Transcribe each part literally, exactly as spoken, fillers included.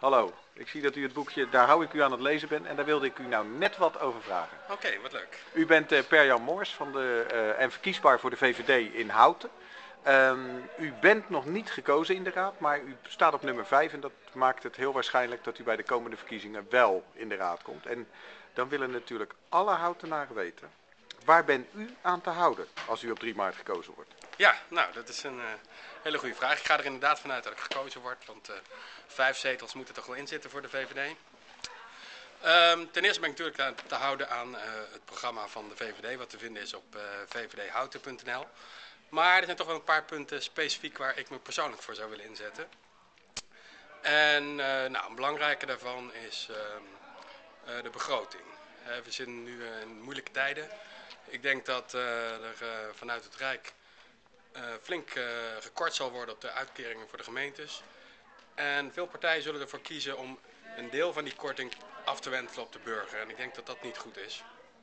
Hallo, ik zie dat u het boekje Daar hou ik u aan het lezen bent en daar wilde ik u nou net wat over vragen. Oké, okay, wat leuk. U bent uh, Per-Jan Moors van de, uh, en verkiesbaar voor de V V D in Houten. Um, u bent nog niet gekozen in de raad, maar u staat op nummer vijf en dat maakt het heel waarschijnlijk dat u bij de komende verkiezingen wel in de raad komt. En dan willen natuurlijk alle Houtenaren weten, waar bent u aan te houden als u op drie maart gekozen wordt? Ja, nou dat is een uh, hele goede vraag. Ik ga er inderdaad vanuit dat ik gekozen word, want uh, vijf zetels moeten er toch wel in zitten voor de V V D. Um, ten eerste ben ik natuurlijk aan te houden aan uh, het programma van de V V D, wat te vinden is op uh, v v d houten punt n l. Maar er zijn toch wel een paar punten specifiek waar ik me persoonlijk voor zou willen inzetten. En uh, nou, een belangrijke daarvan is uh, uh, de begroting. Uh, we zitten nu uh, in moeilijke tijden. Ik denk dat uh, er uh, vanuit het Rijk uh, flink uh, gekort zal worden op de uitkeringen voor de gemeentes. En veel partijen zullen ervoor kiezen om een deel van die korting af te wentelen op de burger. En ik denk dat dat niet goed is.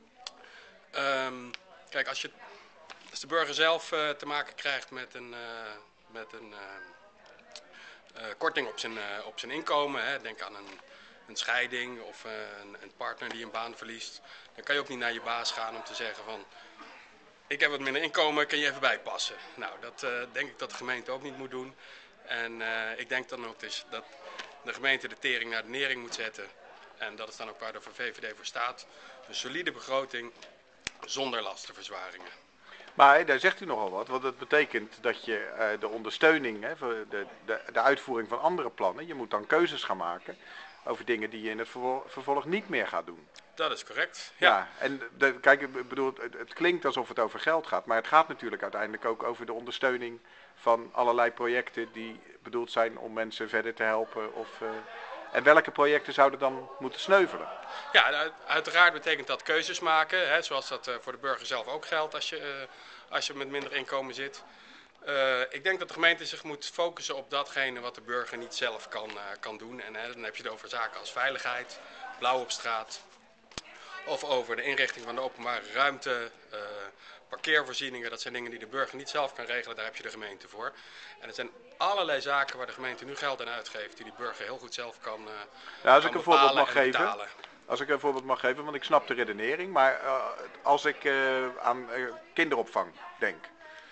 Um, kijk, als, je, als de burger zelf uh, te maken krijgt met een, uh, met een uh, uh, korting op zijn, uh, op zijn inkomen, hè, denk aan een, een scheiding of uh, een, een partner die een baan verliest, dan kan je ook niet naar je baas gaan om te zeggen van, ik heb wat minder inkomen, kun je even bijpassen. Nou, dat uh, denk ik dat de gemeente ook niet moet doen. En uh, ik denk dan ook dus dat de gemeente de tering naar de nering moet zetten. En dat is dan ook waar de V V D voor staat. Een solide begroting zonder lastenverzwaringen. Maar daar zegt u nogal wat, want dat betekent dat je uh, de ondersteuning, hè, voor de, de, de uitvoering van andere plannen, je moet dan keuzes gaan maken over dingen die je in het vervolg niet meer gaat doen. Dat is correct. Ja, ja en de, kijk, ik bedoel, het, het klinkt alsof het over geld gaat, maar het gaat natuurlijk uiteindelijk ook over de ondersteuning van allerlei projecten die bedoeld zijn om mensen verder te helpen. Of, uh, en welke projecten zouden dan moeten sneuvelen? Ja, uiteraard betekent dat keuzes maken, hè, zoals dat uh, voor de burger zelf ook geldt als je, uh, als je met minder inkomen zit. Uh, ik denk dat de gemeente zich moet focussen op datgene wat de burger niet zelf kan, uh, kan doen. En hè, dan heb je het over zaken als veiligheid, blauw op straat, of over de inrichting van de openbare ruimte, uh, parkeervoorzieningen. Dat zijn dingen die de burger niet zelf kan regelen, daar heb je de gemeente voor. En er zijn allerlei zaken waar de gemeente nu geld aan uitgeeft, die de burger heel goed zelf kan, uh, nou, als kan ik een voorbeeld mag geven, betalen. Als ik een voorbeeld mag geven, want ik snap de redenering, maar uh, als ik uh, aan uh, kinderopvang denk.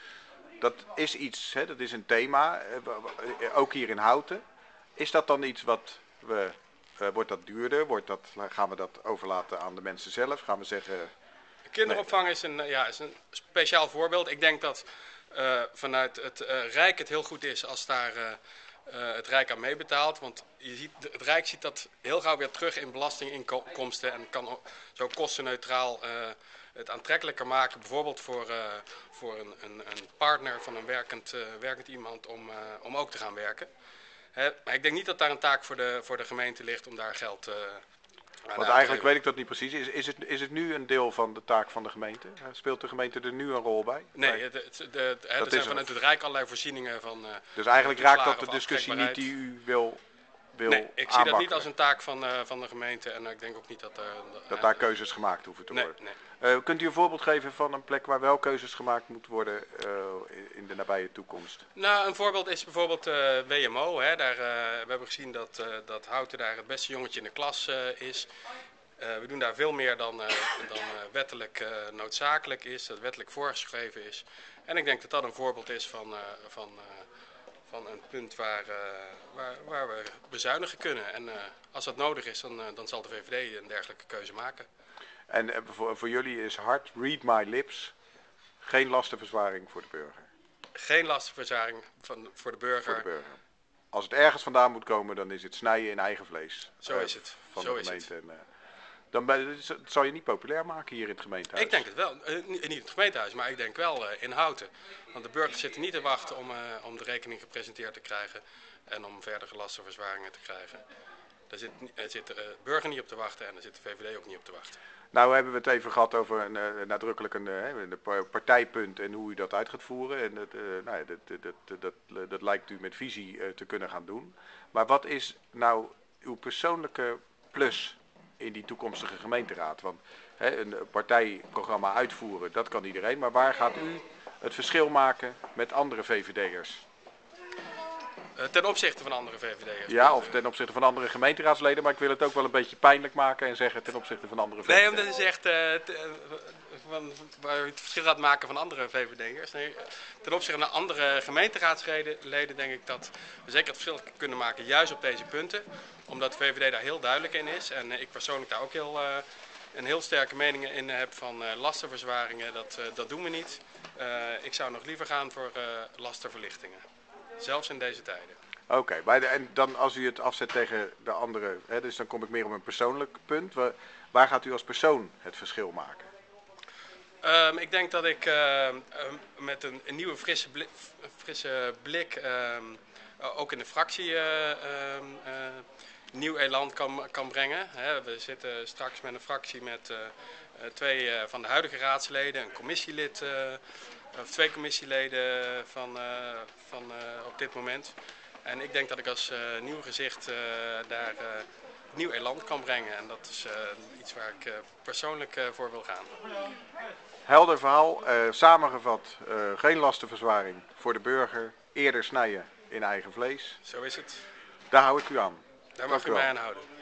Dat is iets, hè, dat is een thema, uh, ook hier in Houten. Is dat dan iets wat we, uh, wordt dat duurder? Wordt dat, gaan we dat overlaten aan de mensen zelf? Gaan we zeggen... Kinderopvang is een, ja, is een speciaal voorbeeld. Ik denk dat uh, vanuit het uh, Rijk het heel goed is als daar uh, uh, het Rijk aan meebetaalt. Want je ziet, het Rijk ziet dat heel gauw weer terug in belastinginkomsten en kan zo kostenneutraal uh, het aantrekkelijker maken. Bijvoorbeeld voor, uh, voor een, een, een partner van een werkend, uh, werkend iemand om, uh, om ook te gaan werken. Hè, maar ik denk niet dat daar een taak voor de, voor de gemeente ligt om daar geld uh, Want eigenlijk weet ik dat niet precies. Is, is, het, is het nu een deel van de taak van de gemeente? Speelt de gemeente er nu een rol bij? Nee, het, het, de, de, er zijn vanuit het Rijk allerlei voorzieningen van... Uh, dus eigenlijk raakt dat de discussie niet die u wil, wil Nee, ik zie aanbakkelen. dat niet als een taak van, uh, van de gemeente en uh, ik denk ook niet dat... Uh, dat uh, daar keuzes gemaakt hoeven te nee, worden. Nee. Uh, kunt u een voorbeeld geven van een plek waar wel keuzes gemaakt moeten worden uh, in de nabije toekomst? Nou, een voorbeeld is bijvoorbeeld uh, W M O. Hè. Daar, uh, we hebben gezien dat, uh, dat Houten daar het beste jongetje in de klas uh, is. Uh, we doen daar veel meer dan, uh, dan uh, wettelijk uh, noodzakelijk is, dat wettelijk voorgeschreven is. En ik denk dat dat een voorbeeld is van, uh, van, uh, van een punt waar, uh, waar, waar we bezuinigen kunnen. En uh, als dat nodig is, dan, uh, dan zal de V V D een dergelijke keuze maken. En uh, voor, voor jullie is hard, read my lips, geen lastenverzwaring voor de burger? Geen lastenverzwaring van, voor de burger. Voor de burger. Als het ergens vandaan moet komen, dan is het snijden in eigen vlees. Zo uh, is het. Van Zo de is gemeente. het. En, uh, dan ben, dat zal je niet populair maken hier in het gemeentehuis. Ik denk het wel. Uh, niet in het gemeentehuis, maar ik denk wel uh, in Houten. Want de burgers zitten niet te wachten om, uh, om de rekening gepresenteerd te krijgen en om verdere lastenverzwaringen te krijgen. Daar zit, er zit de uh, burger niet op te wachten en daar zit de V V D ook niet op te wachten. Nou hebben we het even gehad over een, uh, nadrukkelijk een, uh, een partijpunt en hoe u dat uit gaat voeren. En dat, uh, nou ja, dat, dat, dat, dat, dat lijkt u met visie uh, te kunnen gaan doen. Maar wat is nou uw persoonlijke plus in die toekomstige gemeenteraad? Want hè, een partijprogramma uitvoeren, dat kan iedereen. Maar waar gaat u het verschil maken met andere V V D'ers? Uh, ten opzichte van andere V V D'ers. Ja, of ten opzichte van andere gemeenteraadsleden, maar ik wil het ook wel een beetje pijnlijk maken en zeggen ten opzichte van andere V V D'ers. Nee, omdat je zegt uh, te, uh, van, waar je het verschil gaat maken van andere V V D'ers. Nee, ten opzichte van andere gemeenteraadsleden denk ik dat we zeker het verschil kunnen maken, juist op deze punten. Omdat de V V D daar heel duidelijk in is en uh, ik persoonlijk daar ook heel, uh, een heel sterke mening in heb van uh, lastenverzwaringen. Dat, uh, dat doen we niet. Uh, ik zou nog liever gaan voor uh, lastenverlichtingen. Zelfs in deze tijden. Oké, okay, en dan als u het afzet tegen de andere, hè, dus dan kom ik meer op een persoonlijk punt. Waar, waar gaat u als persoon het verschil maken? Um, ik denk dat ik uh, um, met een, een nieuwe frisse blik, frisse blik um, ook in de fractie uh, um, uh, nieuw elan kan, kan brengen. He, we zitten straks met een fractie met uh, uh, twee uh, van de huidige raadsleden, een commissielid, uh, of twee commissieleden van, uh, van uh, op dit moment. En ik denk dat ik als uh, nieuw gezicht uh, daar uh, nieuw elan kan brengen. En dat is uh, iets waar ik uh, persoonlijk uh, voor wil gaan. Helder verhaal, uh, samengevat, uh, geen lastenverzwaring voor de burger, eerder snijden in eigen vlees. Zo is het. Daar hou ik u aan. Daar mag u mij aan houden.